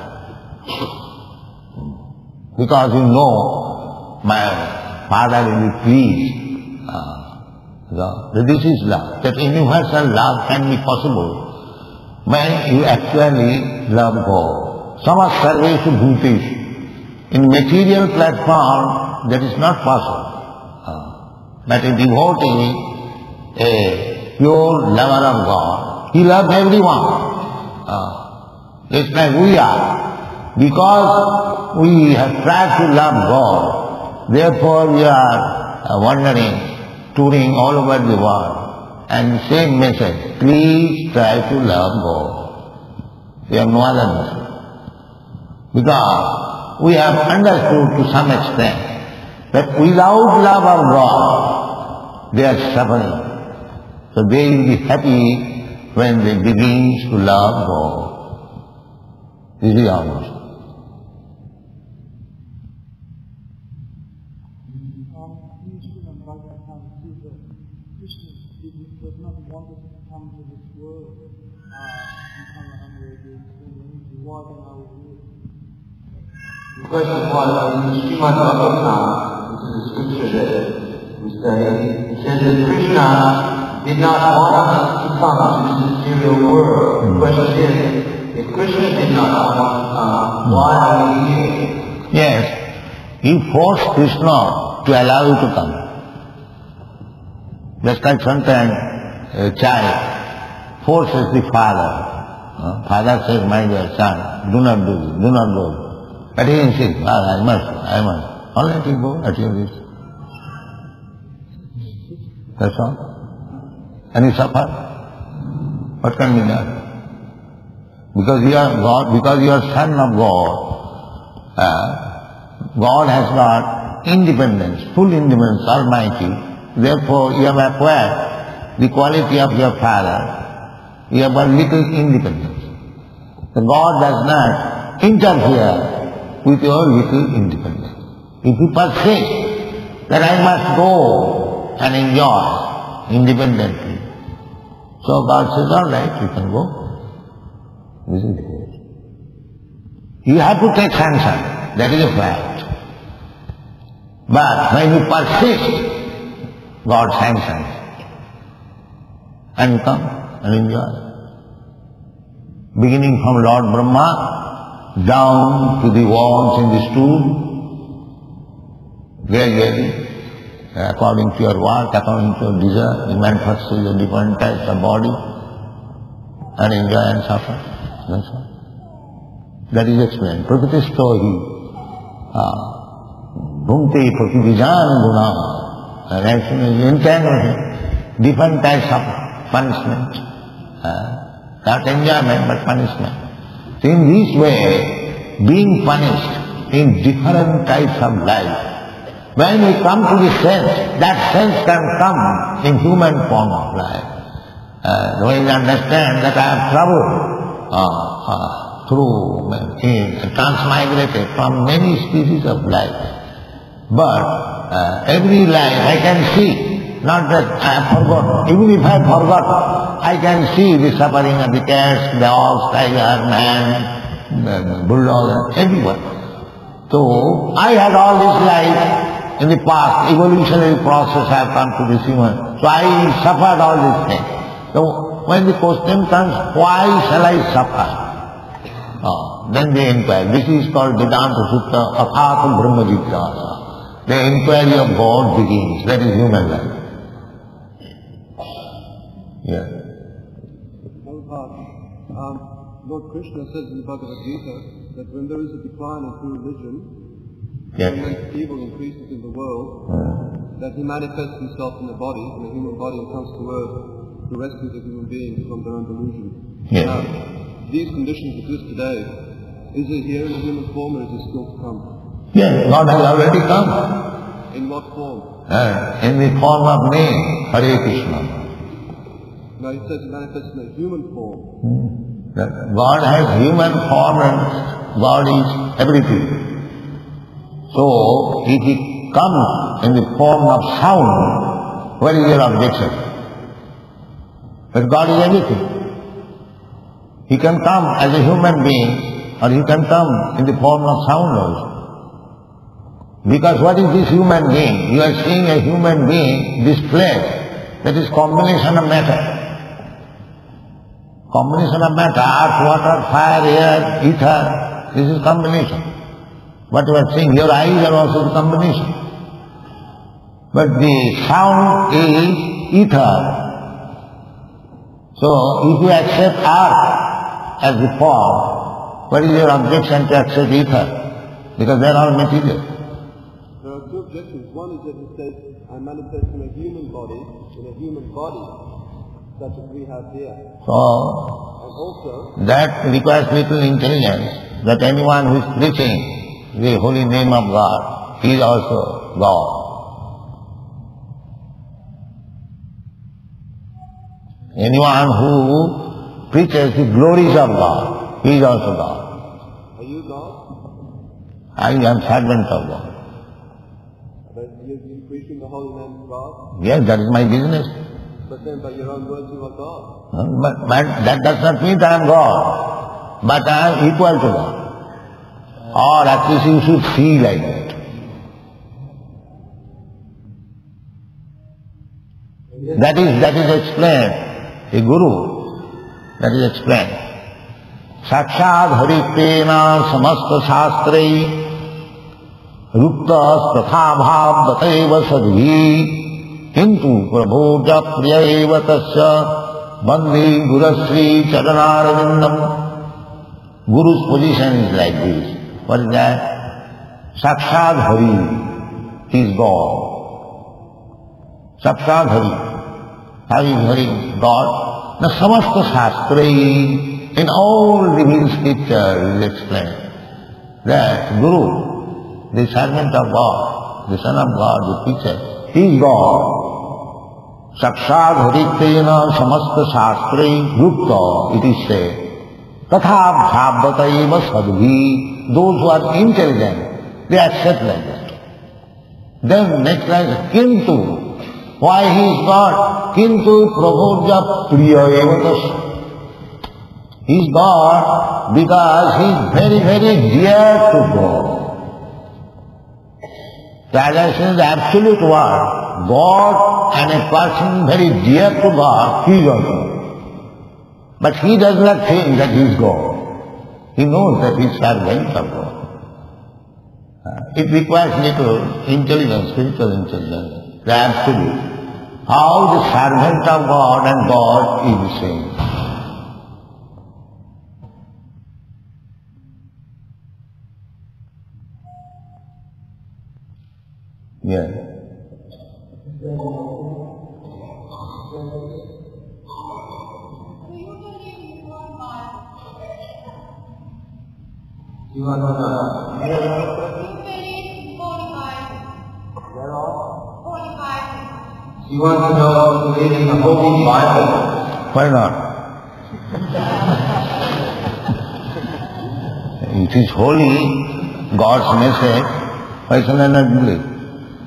Because you know, my father will be pleased. Uh, So, this is love. That universal love can be possible when you actually love God. Sama sarveshu bhutesh. In material platform, that is not possible. Uh, but a devotee, a pure lover of God, he loves everyone. Uh, just like we are. Because we have tried to love God, therefore we are uh, wandering, touring all over the world, and same message, please try to love God. We have no other message. Because we have understood to some extent that without love of God, they are suffering. So they will be happy when they begin to love God. This is our mission. The question was, in Srimad Bhagavatam, which is a scripture that we study, He says that Krishna did not want us to come to this material world. The question is, if Krishna did not want us to come, why are we here? Yes, he forced Krishna to allow you to come. Just like sometimes a child forces the father. Uh, father says, my dear son, do not do this, do not do this. But he insists, well, I must, I must. All let him go, let him do this. That's all. And he suffers. What can be done? Because you are God, because you are son of God, uh, God has got independence, full independence, almighty. Therefore, you have acquired the quality of your father. You have got little independence. The God does not interfere with your little independence. If you persist that I must go and enjoy independently, so God says, all right, you can go. This is it. You have to take sanction, that is a fact. But when you persist, God sanctions. And you come and enjoy. Beginning from Lord Brahma, down to the worms in the stool, gradually, according to your work, according to your desire, you manifest the different types of body and enjoy and suffer. That's all. That is explained. Prakritishtho hi bhunte prakrivijan guna. And actually entangled different types of punishment. Uh, not enjoyment but punishment. So in this way, being punished in different types of life, when we come to the sense, that sense can come in human form of life. Uh, when we understand that I have traveled uh, uh, through, in, transmigrated from many species of life, but uh, every life I can see, not that I have forgotten, even if I forgot, I can see the suffering of the cats, the dogs, tiger, man, bulldog, everyone. So I had all this life. In the past, evolutionary process I have come to this human. So I suffered all these things. So when the question comes, why shall I suffer? Oh, then they inquire. This is called Vedanta Sutta, Athata Brahma Jigyasa. The inquiry of God begins. That is human life. Yeah. Um, Lord Krishna says in the Bhagavad Gita that when there is a decline in true religion, Yes. when evil increases in the world, Mm. that he manifests himself in a body, in a human body, and comes to earth to rescue the human beings from their own delusion. Yes. Now, these conditions exist today. Is it here in a human form, or is it still to come? Yes, God has already come. In what form? Uh, in the form of name, Hare Krishna. Now he says he manifests in a human form. Hmm. That God has human form and God is everything. So, if he comes in the form of sound, what is your objection? But God is everything. He can come as a human being, or he can come in the form of sound also. Because what is this human being? You are seeing a human being, this flesh, that is combination of matter. Combination of matter, earth, water, fire, air, ether, this is combination. What you are seeing, your eyes are also the combination. But the sound is ether. So, if you accept earth as the form, what is your objection to accept ether? Because they are all material. There are two objections. One is that he says, I manifest in a human body, in a human body, such as we have here. So, And also, that requires little intelligence, that anyone who is preaching the holy name of God, he is also God. Anyone who preaches the glories of God, he is also God. are you God? I am servant of God. But you're you're preaching the holy name of God? Yes, that is my business. But then by your own words you are God. Huh? But, but that does not mean that I am God, but I am equal to God. Or at least you should feel like that. That is, that is explained. A guru, that is explained. Sakshad haritena samasta shastrei ruktas tatha bhav dataiva sadhi kintu prabhoja priyaiva tasya bandi gurasri charanarvindam. Guru's position is like this. What is that? Sakshad Hari, he is God. Sakshad Hari. How is Hari God? The samasta shastrei, in all revealed scripture is explained that Guru, the servant of God, the son of God, the teacher, he is God. Sakshad haritena samasta shastrei yukta, it is said. Tatha bhavataiva sadhi, those who are intelligent, they accept like that. Then next line, kintu, why he is God? Kintu prabhoja priyaiva tasya. He is God because he is very, very dear to God. Raja says the absolute word, God and a person very dear to God, he is also. But he does not think that he is God. He knows that he is servant of God. Uh, it requires little intelligence, spiritual intelligence, the absolute. How the servant of God and God is the same. Yeah. You want to know? You want to know to read in the Holy Bible? Why not? It is holy, God's message. Why shall I not do it?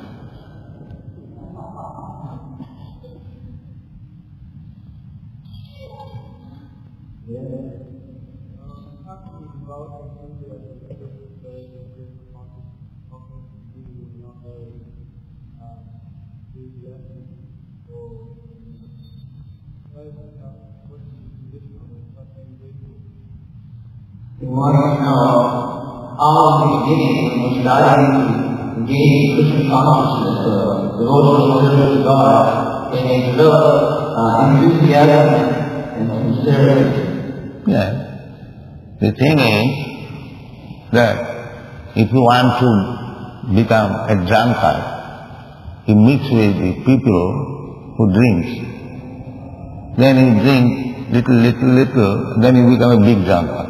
You want to know how the beginning was starting to gain Krishna consciousness, uh, devotional service to God, in a developed uh, enthusiasm and sincerity. Yeah. The thing is that if you want to become a drunkard, you mix with the people who drinks. Then you drink little, little, little, then you become a big drunkard.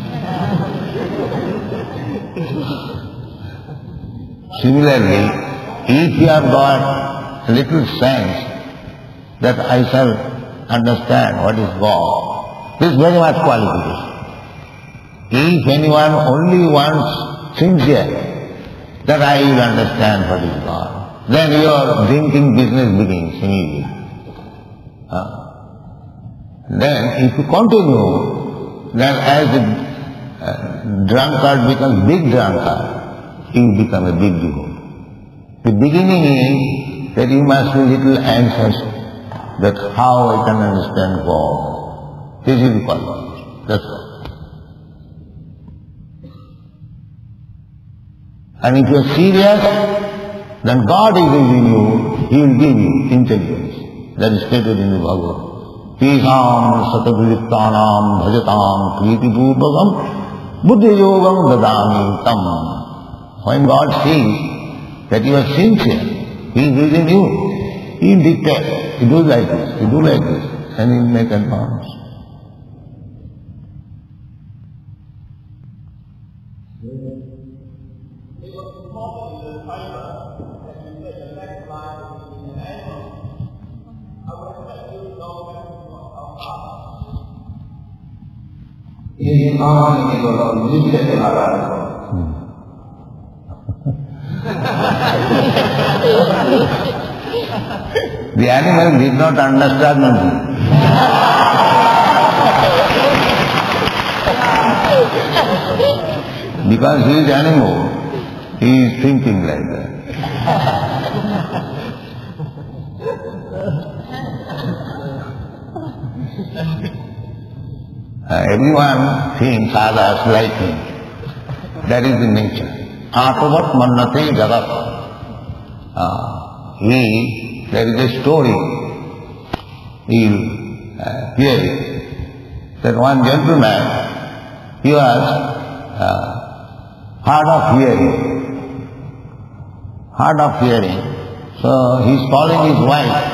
Similarly, if you have got little sense that I shall understand what is God, this is very much qualification. If anyone only wants sincere that I will understand what is God, then your drinking business begins immediately. Huh? Then if you continue, then as the uh, drunkard becomes big drunkard, you become a big devotee. The beginning is that you must be a little anxious that how I can understand God. This is the qualification. That's all. And if you are serious, then God is within you, He will give you intelligence. That is stated in the Bhagavad. Tisam satavrittanam bhajatam kriti purvakam buddhi yogam dadami tam. When God sees that you are sincere, He is within you, He dictates, you do like this, you do like this, and He will make advance. ये कहानी के लोग जिससे चला रहा है The animal did not understand nothing. Because he is animal, he is thinking like that. Uh, everyone thinks others like him. That is the nature. Atavat mannate jagat. Uh, he, there is a story, you uh, hear it, that one gentleman, he was uh, hard of hearing, hard of hearing, so he is calling his wife,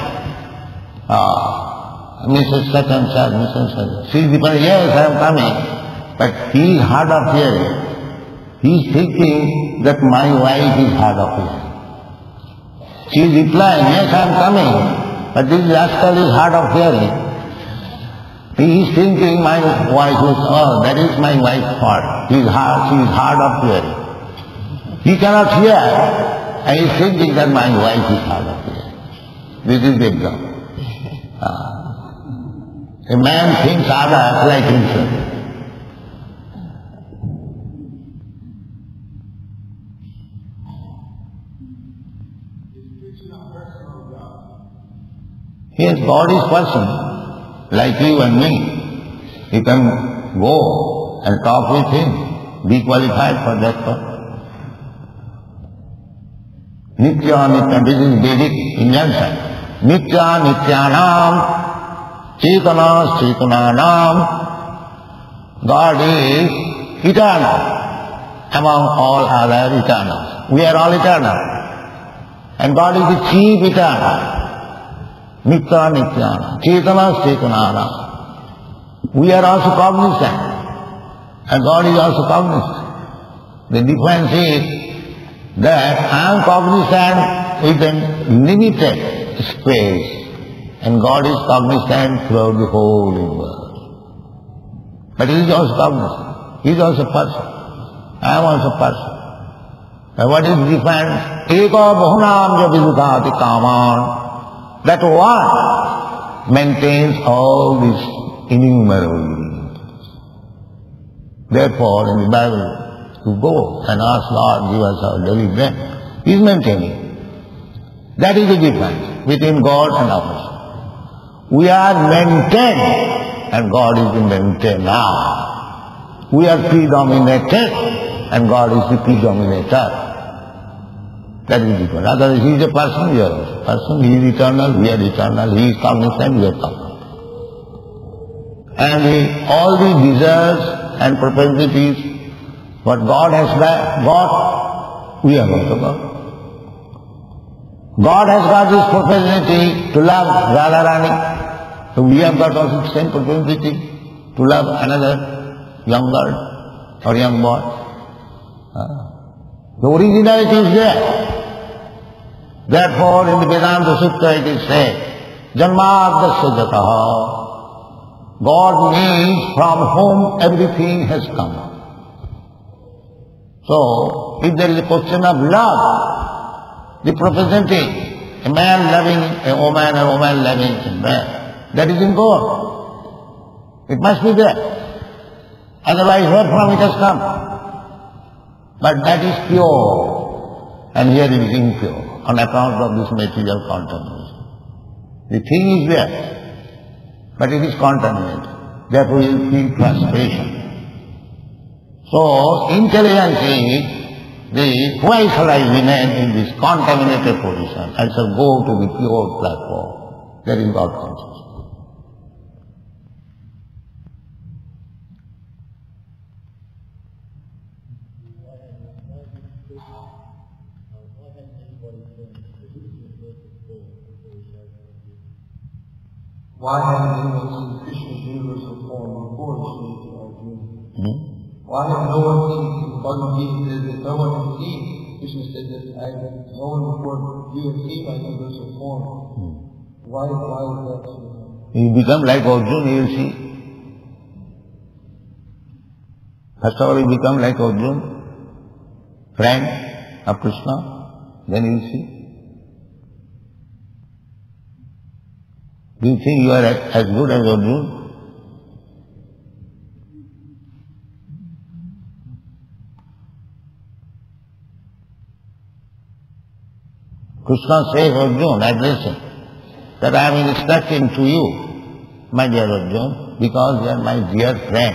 uh, Missus Such and Such, Missus Such. She is the person, yes, I am coming, but he is hard of hearing. He is thinking that my wife is hard of hearing. She is replying, yes, I am coming, but this rascal is hard of hearing. He is thinking my wife is, oh, that is my wife's fault. He is hard, she is hard of hearing. He cannot hear, and he is thinking that my wife is hard of hearing. This is the example. Uh, a man thinks others like himself. Yes, God is person, like you and me. You can go and talk with Him, be qualified for that purpose. Nitya Nitya, this is Vedic injunction. Nitya Nityanam, Chetana Chetananam. God is eternal among all other eternals. We are all eternal. And God is the chief eternal. Nitya Nityana, Chetana Chetanana. We are also cognizant, and God is also cognizant. The difference is that I am cognizant with a limited space, and God is cognizant throughout the whole universe. But He is also cognizant. He is also person. I am also person. And what is the difference? Eka bahunam javidukati kaman. That one maintains all these innumerable universes. Therefore, in the Bible, you go and ask Lord, give us our daily bread. He is maintaining. That is the difference between God and us. We are maintained, and God is the maintainer. We are predominated, and God is the predominator. That is different. Otherwise, he is a person, we are a person. He is eternal, we are eternal. He is cognizant, we are cognizant. And the, all the desires and propensities, what God has got, we have also got. God has got this propensity to love Radha Rani. So we have got also the same propensity to love another young girl or young boy. The originality is there. Therefore, in the Vedanta Sutta it is said, Janmadasya jataha. God means from whom everything has come. So, if there is a question of love, the propensity, a man loving a woman, a woman loving a man, that is in God. It must be there. Otherwise, where from it has come? But that is pure, and here it is impure, on account of this material contamination. The thing is there, but it is contaminated. Therefore you feel frustration. So intelligence is the why shall I remain in this contaminated position? I shall go to the pure platform. That is God consciousness. Why haven't anyone seen Krishna's universal form before he showed it to Arjuna? Hmm? Why have no one seen, the Bhagavad Gita says that no one has seen, Krishna said that I have no one before you have seen my universal form. Hmm. Why, why is that so? You become like Arjuna, you will see. First of all, you become like Arjuna, friend of Krishna, then you will see. Do you think you are as good as Arjuna? Krishna says, Arjuna, address him, that I am instructing to you my dear Arjuna, because you are my dear friend.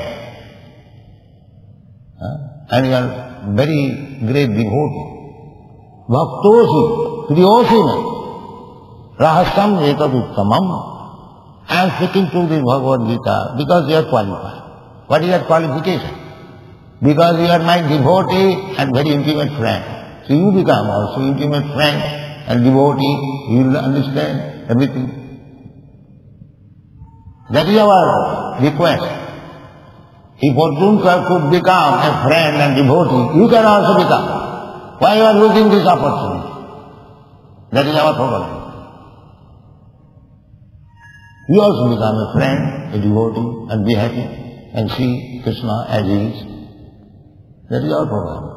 Huh? And you are very great devotee. Bhaktosi, priyosina, rahasam etad uttamam. I am speaking to the Bhagavad Gita because you are qualified. What is your qualification? Because you are my devotee and very intimate friend. So you become also intimate friend and devotee. You will understand everything. That is our request. If Arjuna could become a friend and devotee, you can also become. Why you are losing this opportunity? That is our problem. You also become a friend, a devotee, and be happy, and see Krishna as he is. That is our problem.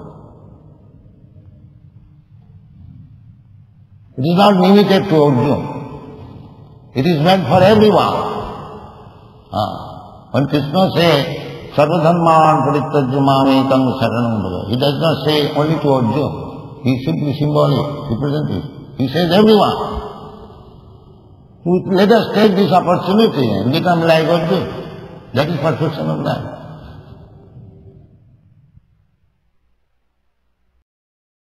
It is not limited to Arjuna. It is meant for everyone. Ah. When Krishna says, Sarvadharman parittajya mamekam saranam bhaja, he does not say only to Arjuna. He is simply symbolic, representative. He says everyone. Let us take this opportunity and become like Arjuna. That is perfection of life.